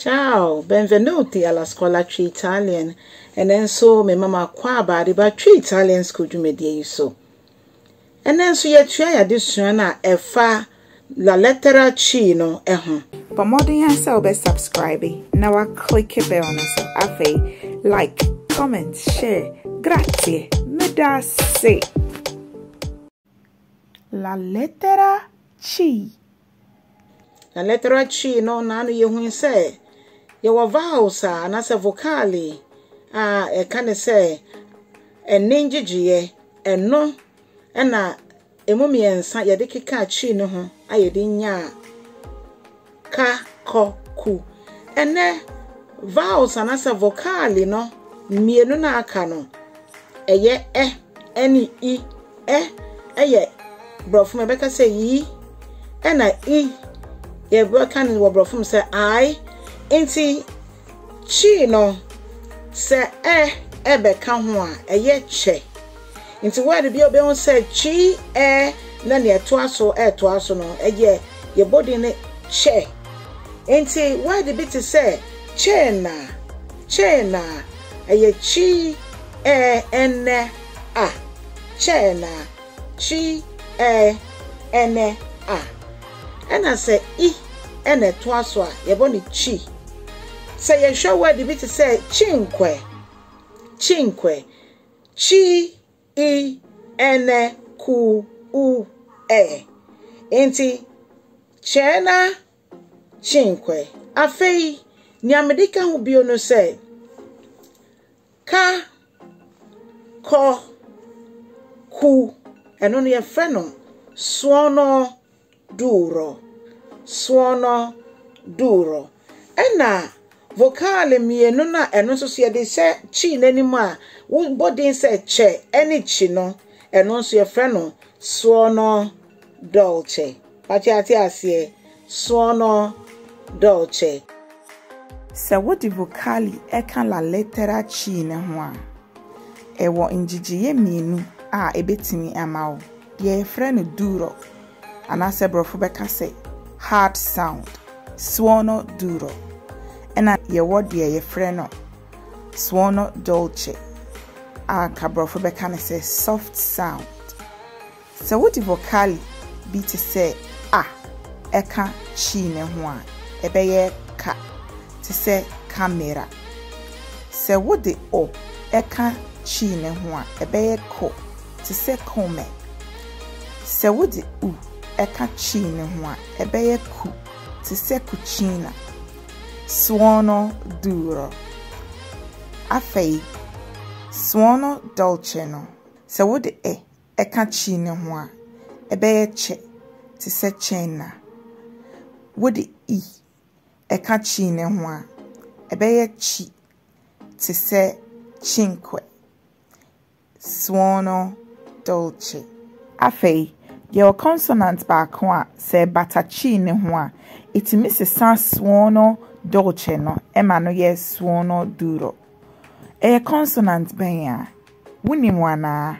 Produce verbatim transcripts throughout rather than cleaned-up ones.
Ciao, benvenuti alla scuola Tree Italian. And then so me mama kwa ba di ba Tree Italian school jumedie iso. And then so ye try addition na efa la lettera C no eho. But more than yourself be subscribing. Now I click a bell on us. Afe like, comment, share. Grazie. Me da se. La lettera C. La lettera C no na no ye hu say. Ye wa vowels a na se vocali a e kan say eningigye eno ena emumiensa ye de keka chi no ho ayede nya ka ko ku ene vowels ana se vocali no mienu na aka no eye e eni i e eye brofum be ka say yi ena i ye be kan wo brofum say I inti chi no se e ebe ka ho a eye che inti word bi obe on say chi e na ne to aso e to aso no eye ye body ne che inti word bi to say che na che na eye chi e ene a che na chi e ene a ena say I ene to aso a ye body chi. Say ye show word bi to say chinkwe chinkwe chi I ene ku u e enti chena chinkwe afei ni amedika hu bio no say ka ko ku eno no ye frɛ no suono duro suono duro ena vocale mienu na eno so so ye de se chi nanimu a wo body se che eni chi no eno so ye frɛ no suono dolce pachiati asie suono dolce. Se wo di vocali e kan la lettera C ne ho a e wo ngigiye mienu a ebetimi ama wo de frɛ no duro ana se brofo be ka say hard sound suono duro ena ye word ye ye frɛ no suono dolce a kabrofo be ka say soft sound. Se wo di vocali bi to say a eka chi ne ho a e be ye ka to say camera. Se wo di o eka chi ne ho a e be ye ko to say come. Se wo di u eka chi ne ho a e be ye ku to say cucina. Suono duro. Afei suono dolce no. Se wo di e eka chi ne ho a e be ye che to say cena. Wo di I eka chi ne ho a e be ye chi to say cinque. Suono dolce. Afei your consonant ba ko a se bata chi ne ho a itimi sesa suono dolce no ema no ye suono duro. E consonant ben ya wuni mwana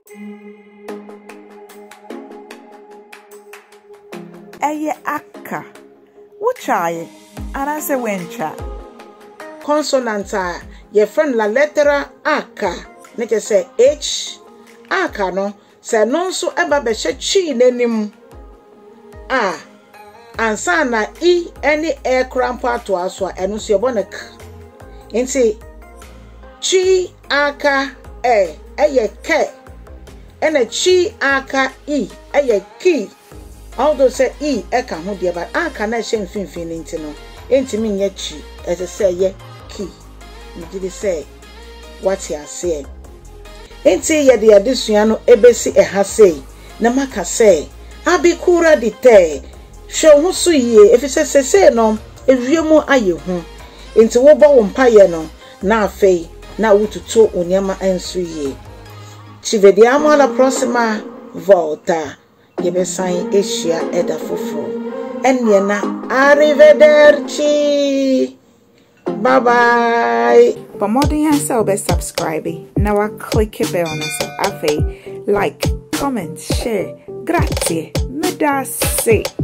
eye aka wuchaye ana se wencha Consonant a ye frɛ la lettera aka ne ke say h aka no se no so eba be hye chi nanim a ansa na I any air cramp ato aso a eno so ye bo ne k nti chi aka e eye ke ena chi aka I eye ki although say I eka ho de ba aka na hye mfimfin nti no enti mi nye chi as say ye ki mi did say what you say enti ye de adesua no ebesi eha sei na maka say abikura de te hwe ho so yie efise sese no ewiemu aye hu enti wo bo wo mpaye no na afei na wututo onyama enso yie ci vediamo alla prossima volta yebe sai eshia eda foforo eniena arrivederci bye bye. But more than yourself be subscribing. Now I click a bell on us. Afe like, comment, share. Grazie. Me da se.